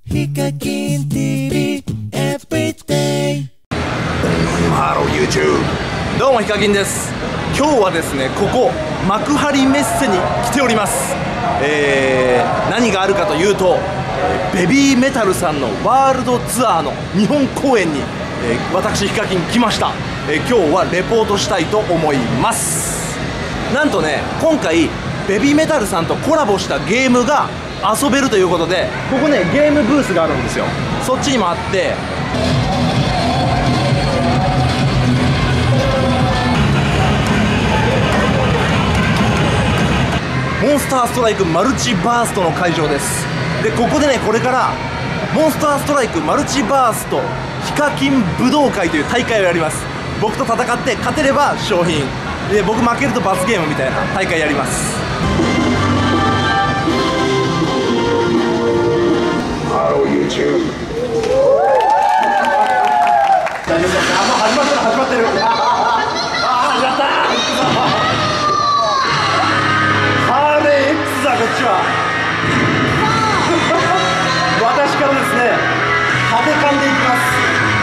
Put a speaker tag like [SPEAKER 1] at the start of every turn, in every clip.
[SPEAKER 1] ヒカキン TV Everyday。
[SPEAKER 2] ハロー YouTube、 どうもヒカキンです。今日はですね、ここ幕張メッセに来ております。何があるかというと、ベビーメタルさんのワールドツアーの日本公演に、私ヒカキン来ました。今日はレポートしたいと思います。なんとね、今回ベビーメタルさんとコラボしたゲームが遊べるということで、ここねゲームブースがあるんですよ。そっちにもあって、モンスターストライクマルチバーストの会場です。でここでね、これからモンスターストライクマルチバーストヒカキン武道会という大会をやります。僕と戦って勝てれば賞品で、僕負けると罰ゲームみたいな大会やります。ハロー YouTube。 大丈夫ですか？もう始まってる始まってる。やったー。ハーレー X だ、こっちは。私からですね、縦勘でいきます。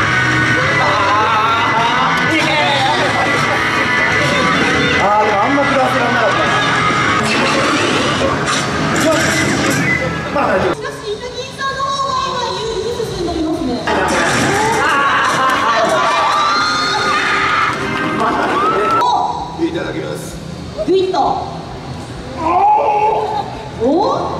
[SPEAKER 2] でもあんま食らわせられなかったな。まあ大丈夫。
[SPEAKER 3] しかし、ヒカキンさんの方が今有利に進んでおりますね。
[SPEAKER 2] いただきます。
[SPEAKER 3] グイッと。お？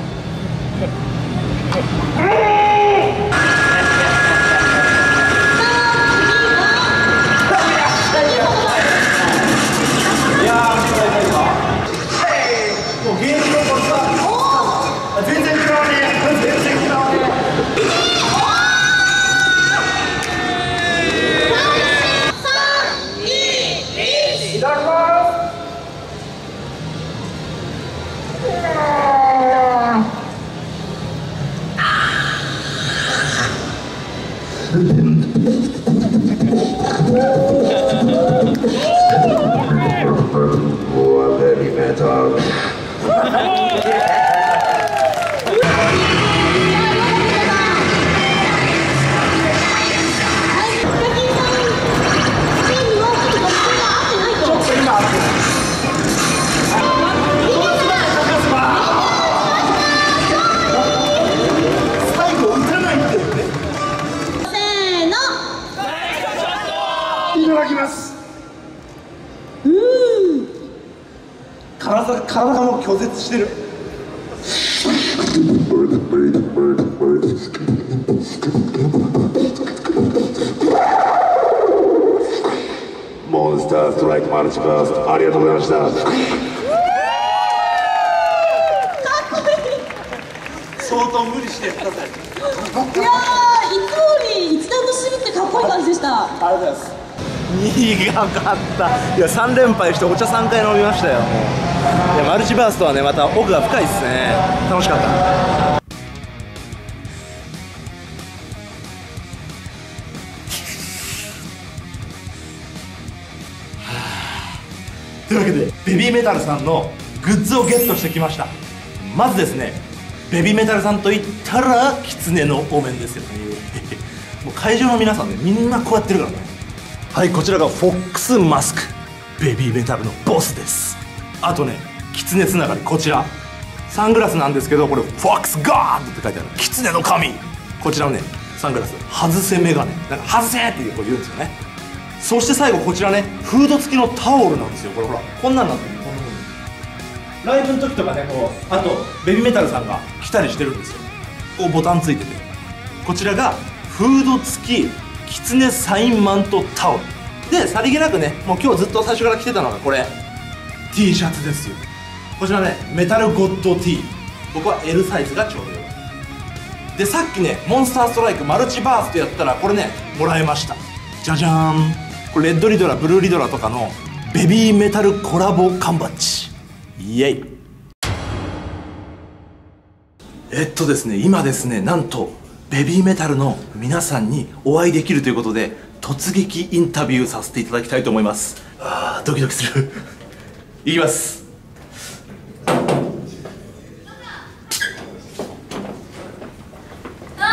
[SPEAKER 2] 体がもう拒絶してる。モンスターストライクマルチバースト、ありがとうございました。相当無理してください。
[SPEAKER 3] いやー、いつもより一段と渋ってかっこいい感じでした。
[SPEAKER 2] ありがとうございます。苦かった。いや3連敗してお茶3回飲みましたよ。もういやマルチバーストはね、また奥が深いですね。楽しかった。というわけでベビーメタルさんのグッズをゲットしてきました。まずですね、ベビーメタルさんといったらキツネのお面ですよね。もう会場の皆さんね、みんなこうやってるからね。はい、こちらがフォックスマスク、ベビーメタルのボスです。あとね、キツネつながり、こちらサングラスなんですけど、これフォックスガードって書いてあるキツネの神。こちらのねサングラス、外せメガネ、なんか外せってこう言うんですよね。そして最後こちらね、フード付きのタオルなんですよ。これほら、こんなんなってる。こんな風にライブの時とかね、こうあとベビーメタルさんが着たりしてるんですよ。こうボタンついてて、こちらがフード付きキツネサインマントタオルで、さりげなくね、もう今日ずっと最初から着てたのがこれ T シャツですよ。こちらね、メタルゴッド T、 僕は L サイズがちょうどよかったで、さっきねモンスターストライクマルチバーストやったらこれねもらいました。じゃじゃーん。これレッドリドラ、ブルーリドラとかのベビーメタルコラボ缶バッジ、イエイ。ですね、今ですね、なんとベビーメタルの皆さんにお会いできるということで、突撃インタビューさせていただきたいと思います。あードキドキするいきます。
[SPEAKER 3] ど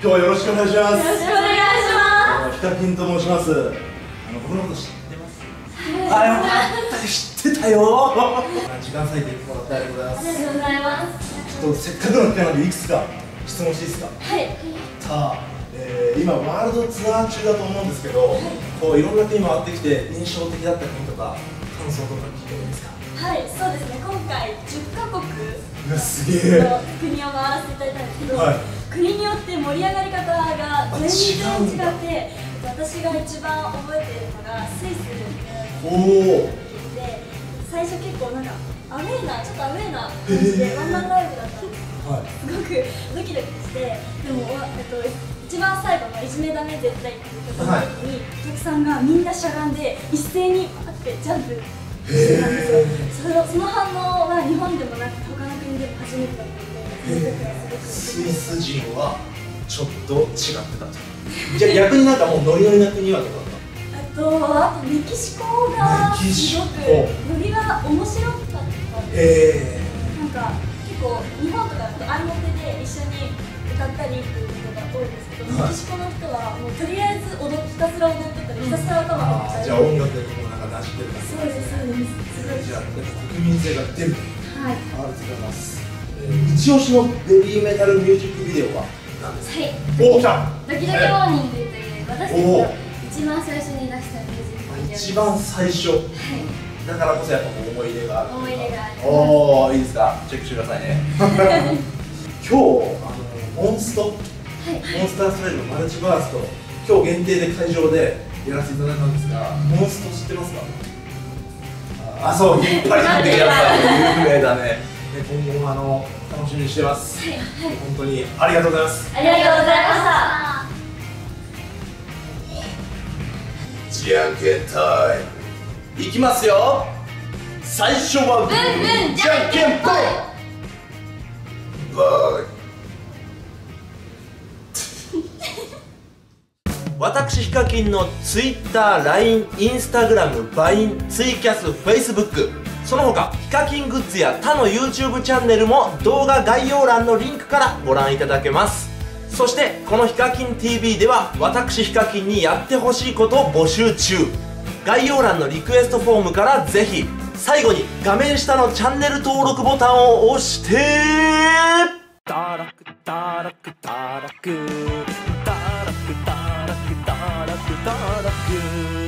[SPEAKER 2] 日はよろしくお願いします。
[SPEAKER 3] よろしくお願いしま
[SPEAKER 2] ヒカキンと申します。僕のこと知ってます？あ、よかった、知ってたよ。時間割いてもらってありがとうございます。
[SPEAKER 3] す。ありがとうございます。
[SPEAKER 2] ちょっとせっかくの機会なのでいくつか質問していいですか？
[SPEAKER 3] はい。
[SPEAKER 2] さあ、今ワールドツアー中だと思うんですけど、こういろんな国回ってきて印象的だった国とか感想とか聞いてもいいですか？
[SPEAKER 3] はい、そうですね。今回10カ国
[SPEAKER 2] うわ、すげえ。
[SPEAKER 3] の国を回らせていただいたんですけど、
[SPEAKER 2] はい、
[SPEAKER 3] 国によって盛り上がり方が全然違って、私が一番覚えているのがスイス
[SPEAKER 2] おお。
[SPEAKER 3] で、最初結構なんかちょっとアウェーな感じでワンマンライブだったんです。
[SPEAKER 2] はい、
[SPEAKER 3] すごくドキドキして、でも、一番最後のいじめダメ絶対っていうところの時に、お客さんがみんなしゃがんで一斉にパッてジャンプしてたんですよ。その反応は日本でもなく他の国でも初めてだったので、
[SPEAKER 2] スイス人はちょっと違ってたと。じゃあ逆になんかもうノリノリな国はどこだった？
[SPEAKER 3] あとメキシコがすごくノリが面白かったんで、なんか結構日本とかだと合いの手で一緒に歌ったりっていうことが多いんですけど、メキシコの人はもうとりあえずひたすら踊ってたり、ひたすら頭が
[SPEAKER 2] あ、じゃあ音楽でもなんか出してる感じ。
[SPEAKER 3] そうですそうです。
[SPEAKER 2] じゃあ国民性が出る。
[SPEAKER 3] はい。
[SPEAKER 2] ありがとうございます。一押しのベビーメタルミュージックビデオは何ですか？
[SPEAKER 3] はい。
[SPEAKER 2] おお、来た。
[SPEAKER 3] ドキドキモーニングという私たちが一番最初に出したミュージックビデオ。
[SPEAKER 2] 一番最初。だからこそやっぱ思い入れがある。
[SPEAKER 3] 思い入れがある。
[SPEAKER 2] おお、いいですか？チェックしてくださいね。今日モンスト、モンスターストライルのマルチバースト、今日限定で会場でやらせていただいたんですが、モンスト知ってますか？あ、そう、引っ張り合ってきた有名だね。今後も楽しみにしてます。本当にありがとうございます。
[SPEAKER 3] ありがとうございました。
[SPEAKER 2] じゃんけんタイムいきますよ。最初は
[SPEAKER 3] ブンブンじゃんけんぽい。
[SPEAKER 2] 私ヒカキンの Twitter、LINE、Instagram、Vine、ツイキャス、Facebook、その他ヒカキングッズや他の YouTube チャンネルも動画概要欄のリンクからご覧いただけます。そしてこのヒカキン TV では私ヒカキンにやってほしいことを募集中。概要欄のリクエストフォームからぜひ。最後に画面下のチャンネル登録ボタンを押して
[SPEAKER 1] タラクタラクタラクタラクタラクタラクタラク